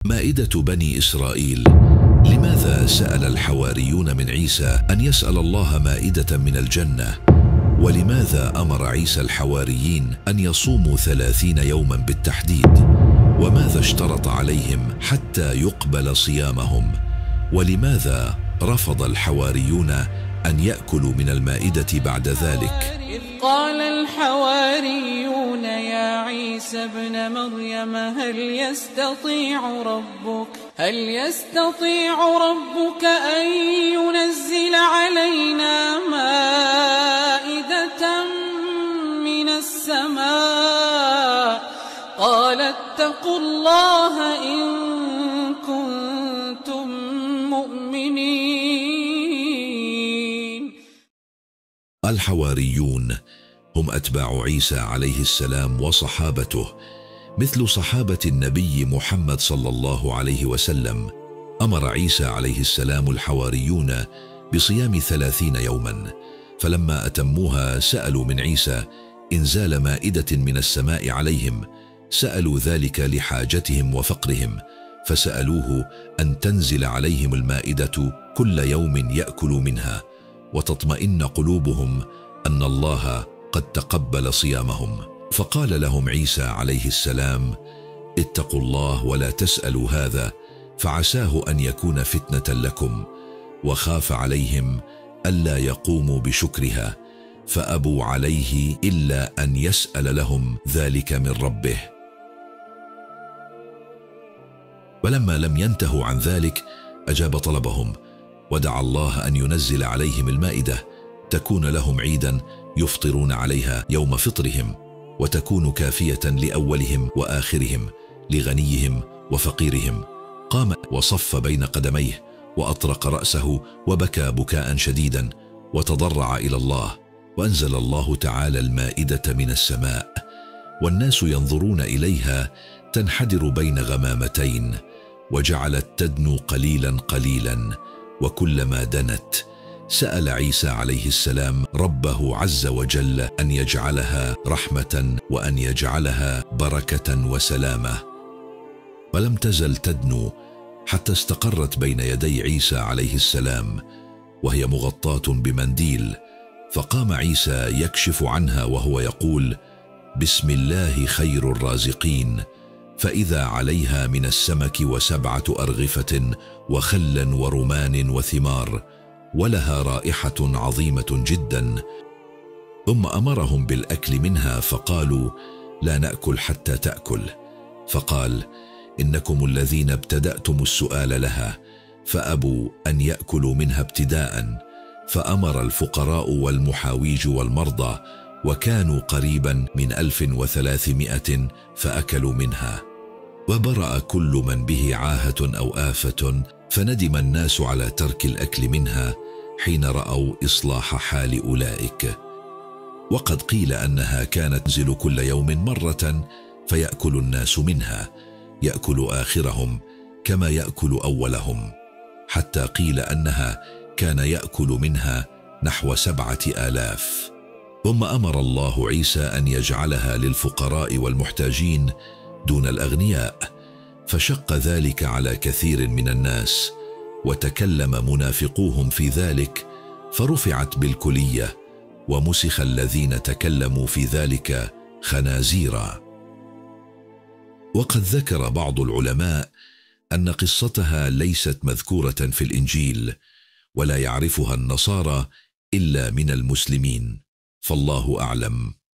مائدة بني إسرائيل. لماذا سأل الحواريون من عيسى أن يسأل الله مائدة من الجنة؟ ولماذا أمر عيسى الحواريين أن يصوموا 30 يوما بالتحديد؟ وماذا اشترط عليهم حتى يقبل صيامهم؟ ولماذا رفض الحواريون أن يأكلوا من المائدة بعد ذلك؟ إذ قال الحواريون يا عيسى ابن مريم هل يستطيع ربك أن ينزل علينا مائدة من السماء؟ قال اتقوا الله إن كنتم مؤمنين. الحواريون هم أتباع عيسى عليه السلام وصحابته، مثل صحابة النبي محمد صلى الله عليه وسلم. أمر عيسى عليه السلام الحواريون بصيام 30 يوما، فلما أتموها سألوا من عيسى إنزال مائدة من السماء عليهم. سألوا ذلك لحاجتهم وفقرهم، فسألوه أن تنزل عليهم المائدة كل يوم يأكلوا منها، وتطمئن قلوبهم أن الله قد تقبل صيامهم. فقال لهم عيسى عليه السلام: اتقوا الله ولا تسألوا هذا، فعساه أن يكون فتنة لكم. وخاف عليهم ألا يقوموا بشكرها، فأبوا عليه إلا أن يسأل لهم ذلك من ربه. ولما لم ينتهوا عن ذلك أجاب طلبهم، ودعا الله أن ينزل عليهم المائدة تكون لهم عيدا يفطرون عليها يوم فطرهم، وتكون كافية لأولهم وآخرهم، لغنيهم وفقيرهم. قام وصف بين قدميه وأطرق رأسه وبكى بكاء شديدا وتضرع إلى الله، وأنزل الله تعالى المائدة من السماء، والناس ينظرون إليها تنحدر بين غمامتين، وجعلت تدنو قليلا قليلا، وكلما دنت سأل عيسى عليه السلام ربه عز وجل أن يجعلها رحمة وأن يجعلها بركة وسلامة. ولم تزل تدنو حتى استقرت بين يدي عيسى عليه السلام، وهي مغطاة بمنديل. فقام عيسى يكشف عنها وهو يقول: بسم الله خير الرازقين. فإذا عليها من السمك و7 أرغفة وخل ورمان وثمار، ولها رائحة عظيمة جدا. ثم أمرهم بالأكل منها، فقالوا: لا نأكل حتى تأكل. فقال: إنكم الذين ابتدأتم السؤال لها، فأبوا أن يأكلوا منها ابتداء. فأمر الفقراء والمحاويج والمرضى، وكانوا قريبا من 1300، فأكلوا منها. وبرأ كل من به عاهة أو آفة، فندم الناس على ترك الأكل منها حين رأوا إصلاح حال أولئك. وقد قيل أنها كانت تنزل كل يوم مرة، فيأكل الناس منها، يأكل آخرهم كما يأكل أولهم، حتى قيل أنها كان يأكل منها نحو 7000. ثم أمر الله عيسى أن يجعلها للفقراء والمحتاجين دون الأغنياء، فشق ذلك على كثير من الناس، وتكلم منافقوهم في ذلك، فرفعت بالكلية، ومسخ الذين تكلموا في ذلك خنازيرا. وقد ذكر بعض العلماء أن قصتها ليست مذكورة في الإنجيل، ولا يعرفها النصارى إلا من المسلمين، فالله أعلم.